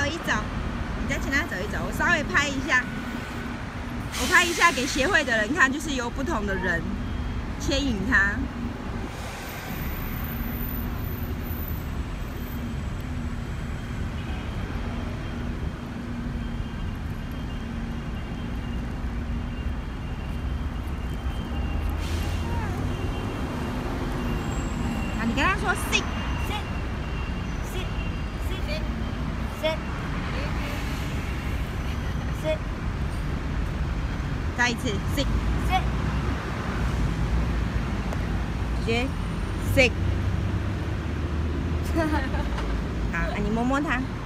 走一走，你再请他走一走。我稍微拍一下，我拍一下给协会的人看，就是由不同的人牵引他。啊，你跟他说 sit sit sit sit sit sit， 再一次 sit sit， 直接 sit。好，啊，你摸摸它。